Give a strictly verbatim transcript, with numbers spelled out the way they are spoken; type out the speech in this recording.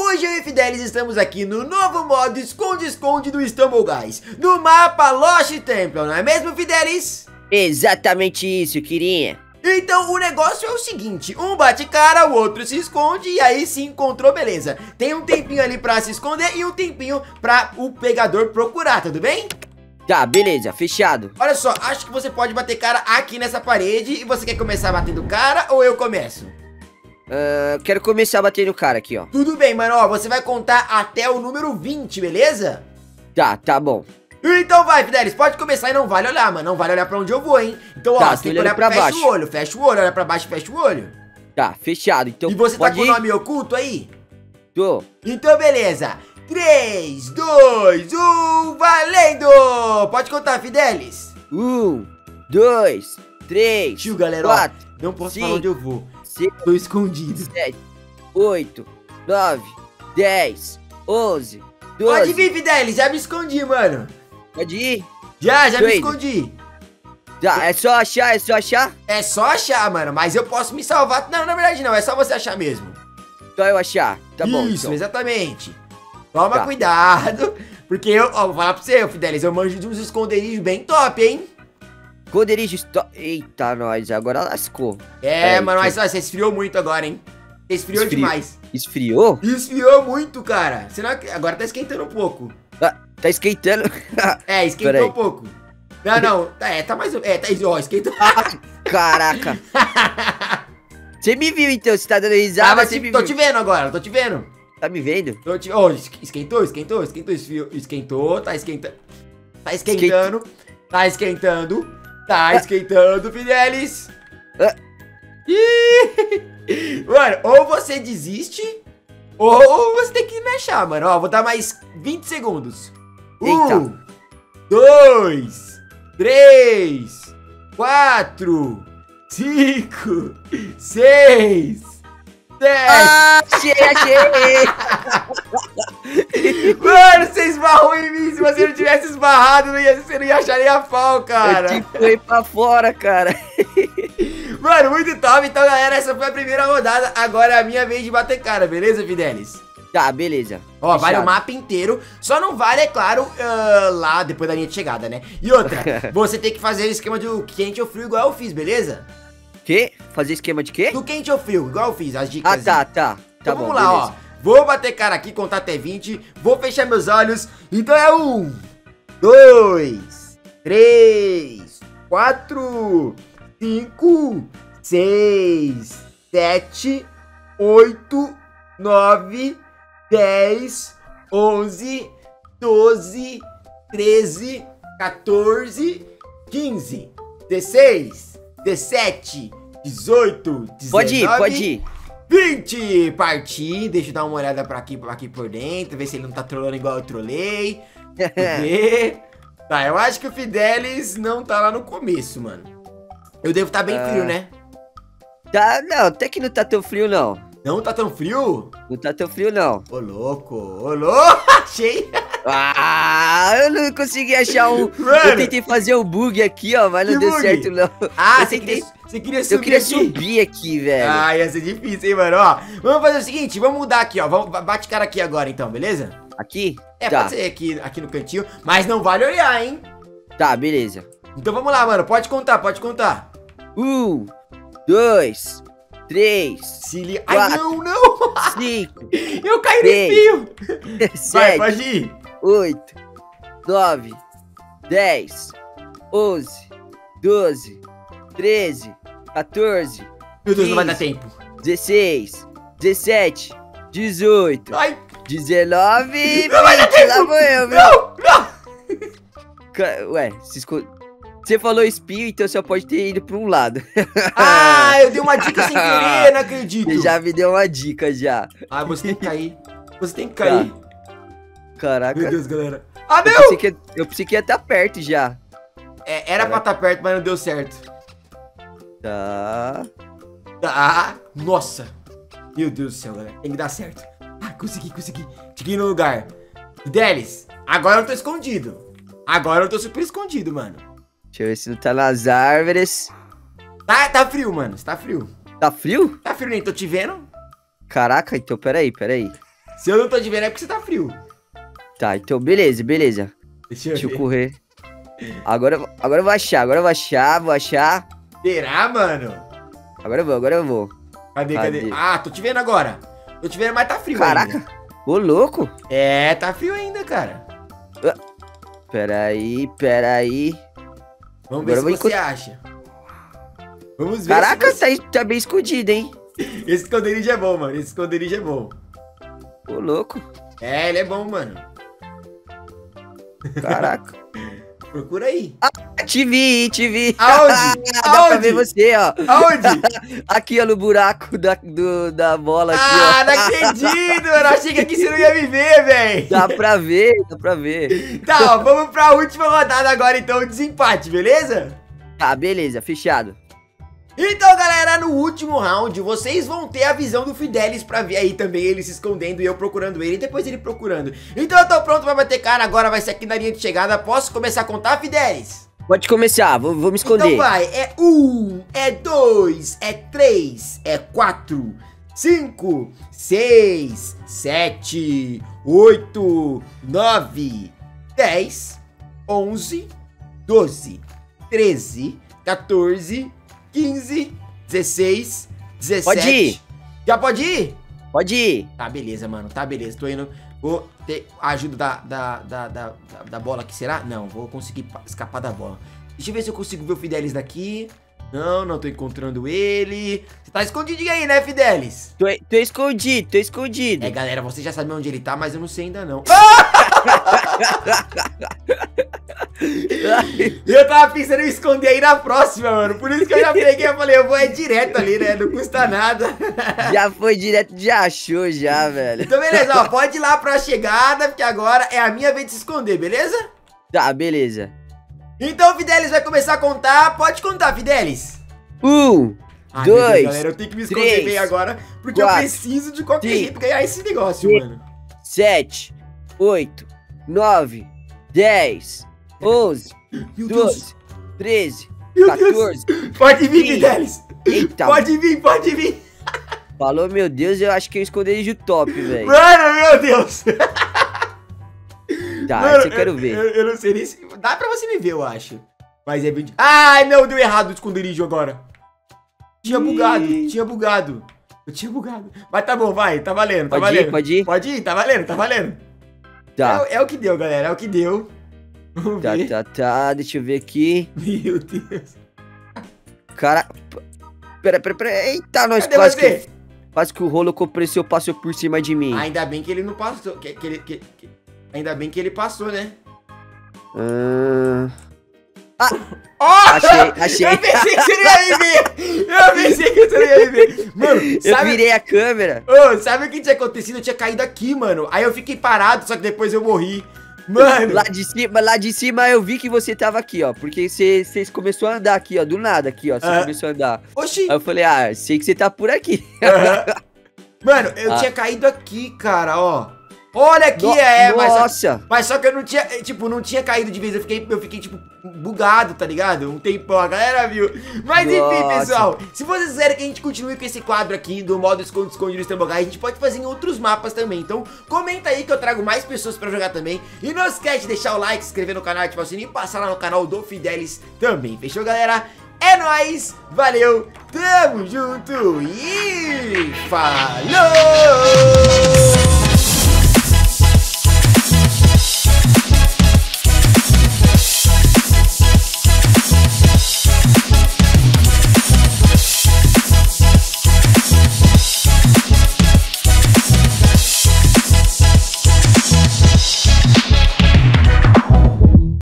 Hoje eu e Fidelis estamos aqui no novo modo esconde-esconde do Stumble Guys, no mapa Lost Temple, não é mesmo, Fidelis? Exatamente isso, Kirinha. Então o negócio é o seguinte, um bate cara, o outro se esconde e aí se encontrou, beleza. Tem um tempinho ali pra se esconder e um tempinho pra o pegador procurar, tudo bem? Tá, beleza, fechado. Olha só, acho que você pode bater cara aqui nessa parede e você quer começar batendo cara ou eu começo? Uh, quero começar batendo cara aqui, ó. Tudo bem, mano, ó, você vai contar até o número vinte, beleza? Tá, tá bom. Então vai, Fidelis, pode começar e não vale olhar, mano, não vale olhar pra onde eu vou, hein? Então, ó, Tá, você tem que olhar pra fecha baixo. o olho, fecha o olho, olha pra baixo, fecha o olho. Tá, fechado, então E você tá pode com o ir? nome oculto aí? Tô. Então, beleza. três, dois, um, valendo! Pode contar, Fidelis. Um, dois, três, Tio, galera, ó, quatro, não posso cinco, falar onde eu vou. seis, Tô escondido. sete, oito, nove, dez, onze, Pode doze. vir, Fidelis, já me escondi, mano. Pode ir? Já, já me Doido. escondi. Tá, é só achar, é só achar? É só achar, mano, mas eu posso me salvar. Não, na verdade não, é só você achar mesmo. Só eu achar, tá bom. Isso, então. exatamente. Toma Tá. cuidado, porque eu, ó, vou falar pra você, Fidelis, eu manjo de uns esconderijos bem top, hein? Esconderijo, esto- eita, nós, agora lascou. É, É, mano, que- mas ó, você esfriou muito agora, hein? Você esfriou Esfri- demais. Esfriou? Esfriou muito, cara. Senão, agora tá esquentando um pouco. Ah, tá esquentando. É, esquentou Peraí. um pouco. Não, não, tá, é, tá mais... É, tá, ó, esquentou. Caraca. Você me viu então, você tá dando Ah, risada, mas você te- me tô viu. te vendo agora, tô te vendo. Tá me vendo? Tô te... Ó, es- esquentou, esquentou, esquentou, esfriou, esquentou, tá esquentando. Tá esquentando, tá esquentando, tá esquentando, Fidelis. Ah. Ih! Mano, ou você desiste, ou você tem que me achar, mano. Ó, vou dar mais vinte segundos. Eita. Um, dois, três, quatro, cinco, seis, sete. Ah, achei, achei. Mano, você esbarrou em mim. Se você não tivesse esbarrado, não ia, você não ia achar nem a pau, cara. Eu te fui pra fora, cara. Mano, muito top. Então, galera, essa foi a primeira rodada. Agora é a minha vez de bater cara, beleza, Fidelis? Tá, beleza. Ó, vale o Fechado. mapa inteiro. Só não vale, é claro, ah, lá depois da linha de chegada, né? E outra, você tem que fazer o esquema do quente ou frio igual eu fiz, beleza? Quê? Fazer esquema de quê? Do quente ou frio, igual eu fiz, as dicas. Ah, tá, tá. Tá Então bom, vamos lá, beleza. ó. Vou bater cara aqui, contar até vinte. Vou fechar meus olhos. Então é um, dois, três, quatro, cinco, seis, sete, oito, nove, dez, onze, doze, treze, quatorze, quinze, dezesseis, dezessete, dezoito, dezenove. Pode ir, pode ir. vinte! Parti, deixa eu dar uma olhada pra aqui, pra aqui por dentro, ver se ele não tá trolando igual eu trolei. Ver. Tá, eu acho que o Fidelis não tá lá no começo, mano. Eu devo estar bem Ah. frio, né? Tá, não, até que não tá tão frio, não. Não tá tão frio? Não tá tão frio, não. Ô, louco, ô, louco, achei. Ah, eu não consegui achar um... Mano. Eu tentei fazer um bug aqui, ó, mas não Que deu bug? certo, não. Ah, eu você tentei... queria, você queria subir Eu queria aqui? subir aqui, velho. Ah, ia ser difícil, hein, mano, ó. Vamos fazer o seguinte, vamos mudar aqui, ó. Vamos, bate cara aqui agora, então, beleza? Aqui? É, Tá, pode ser aqui, aqui no cantinho, mas não vale olhar, hein? tá, beleza. Então vamos lá, mano, pode contar, pode contar. Um, dois, três, Se li... Ai, Quatro. não, não! cinco, Eu caí Três. no fio! Vai, sete, pode ir. oito, nove, dez, onze, doze, treze, quatorze, Meu Deus, não vai dar quinze. tempo. dezesseis, dezessete, dezoito, Ai, dezenove e não vai dar vinte. Lá tempo! vou eu, viu? Não, não! Ca- Ué, se esco... você falou espinho, então só pode ter ido pra um lado. Ah, eu dei uma dica sem querer, não acredito. Você já me deu uma dica já. Ah, você tem que cair. Você tem que cair. Caraca. Meu Deus, galera. Ah, Eu meu! pensei que, eu pensei que ia estar perto já. É, era pra estar perto, mas não deu certo. Tá. Tá. Nossa. Meu Deus do céu, galera. Tem que dar certo. Ah, consegui, consegui. Cheguei no lugar. Fidelis, agora eu tô escondido. Agora eu tô super escondido, mano. Deixa eu ver se não tá nas árvores. Tá, tá frio, mano. Tá frio. Tá frio? Tá frio, nem tô te vendo. Caraca, então peraí, peraí. Se eu não tô te vendo é porque você tá frio. Tá, então beleza, beleza. Deixa eu Deixa eu ver. correr. Agora, agora eu vou achar, agora eu vou achar, vou achar. Será, mano? Agora eu vou, agora eu vou. Cadê, cadê, Cadê? Ah, tô te vendo agora. Tô te vendo, mas tá frio Caraca, ainda. ô louco. É, tá frio ainda, cara. Pera aí, pera aí. Vamos Agora eu ver vou se você encont- acha. Vamos ver Caraca, se você... tá, tá bem escondido, hein? Esse esconderijo é bom, mano. Esse esconderijo é bom. Ô louco. É, ele é bom, mano. Caraca. Procura aí. Te vi, te vi. Aonde? Dá pra Aonde? ver você, ó. Aonde? Aqui, ó, no buraco da, do, da bola aqui, Ah, ó. não acredito, mano. Achei que aqui você não ia me ver, velho. Dá pra ver, dá pra ver. Tá, ó, vamos pra última rodada agora, então, desempate, beleza? Tá, beleza, fechado. Então, galera, no último round, vocês vão ter a visão do Fidelis pra ver aí também ele se escondendo e eu procurando ele, e depois ele procurando. Então eu tô pronto pra bater cara, agora vai ser aqui na linha de chegada. Posso começar a contar, Fidelis? Pode começar, vou, vou me esconder. Então vai, é um, é dois, é três, é quatro, cinco, seis, sete, oito, nove, dez, onze, doze, treze, quatorze, quinze, dezesseis, dezessete. Pode ir. Já pode ir? Pode ir. Tá, beleza, mano. Tá, beleza. Tô indo. Vou ter a ajuda da, da, da, da, da- da bola aqui, será? Não, vou conseguir pa- escapar da bola. Deixa eu ver se eu consigo ver o Fidelis daqui. Não, não tô encontrando ele. Você tá escondidinho aí, né, Fidelis? Tô, tô escondido, tô escondido. É, galera, você já sabe onde ele tá, mas eu não sei ainda não. Eu tava pensando em esconder aí na próxima, mano. Por isso que eu já peguei e falei, eu vou é direto ali, né? Não custa nada. Já foi direto, já achou já, velho. Então, beleza, ó. Pode ir lá pra chegada, porque agora é a minha vez de se esconder, beleza? Tá, beleza. Então o Fidelis vai começar a contar. Pode contar, Fidelis. Um, Ai, meu Deus, dois, galera, eu tenho que me esconder três, bem agora, porque quatro, eu preciso de qualquer cinco, jeito ganhar esse negócio, seis, mano. sete, oito, nove, dez, onze, Meu Deus, doze, treze, meu Deus. quatorze. Pode vir, quinze. Fidelis. Eita, Pode vir, pode vir. falou, meu Deus, eu acho que eu esconderijo top, velho. Mano, meu Deus. Tá, Mano, esse eu quero ver. Eu, eu não sei nem se... Dá pra você me ver, eu acho. Mas é bem... Ai, não, deu errado o esconderijo agora. Tinha bugado, tinha bugado. Eu tinha bugado. Mas tá bom, vai, tá valendo, tá Pode ir, valendo. pode ir? Pode ir, tá valendo, tá valendo. Tá, É, é o que deu, galera, é o que deu. Vamos tá, ver. tá, tá, deixa eu ver aqui. Meu Deus. Cara, pera, pera, pera. Eita, nós Cadê quase você? que, quase que o rolo compressor passou por cima de mim. Ainda bem que ele não passou. Que, que ele, que, que- ainda bem que ele passou, né? Ah, Ó! Achei, achei. Eu pensei que você não ia me ver! Eu pensei que você não ia me ver! Mano, eu sabe, virei a câmera. Ô, sabe o que tinha acontecido? Eu tinha caído aqui, mano. Aí eu fiquei parado, só que depois eu morri. Mano! Lá de cima, lá de cima eu vi que você tava aqui, ó. Porque você você começou a andar aqui, ó. Do nada aqui, ó. Você Ah. começou a andar. Oxi! Aí eu falei, ah, sei que você tá por aqui. Aham. Mano, eu Ah. tinha caído aqui, cara, ó. Olha aqui, No- é, mas só, Nossa. mas só que eu não tinha, eh, tipo, não tinha caído de vez. Eu fiquei, eu fiquei, tipo, bugado, tá ligado? Um tempão, a galera viu. Mas enfim, Nossa. pessoal, se vocês quiserem que a gente continue com esse quadro aqui do modo esconde-esconde no Stumble Guy, a gente pode fazer em outros mapas também. Então, comenta aí que eu trago mais pessoas pra jogar também. E não esquece de deixar o like, se inscrever no canal, ativar o sininho e passar lá no canal do Fidelis também. Fechou, galera? É nóis, valeu, tamo junto e falou!